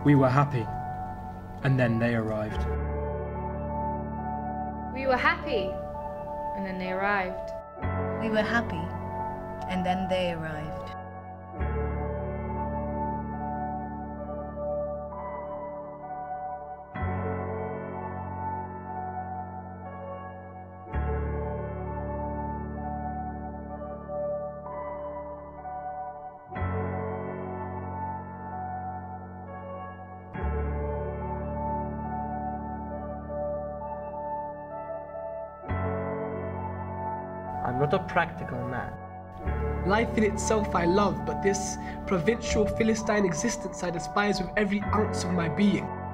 We were happy, and then they arrived. We were happy, and then they arrived. We were happy, and then they arrived. I'm not a practical man. Life in itself I love, but this provincial Philistine existence I despise with every ounce of my being.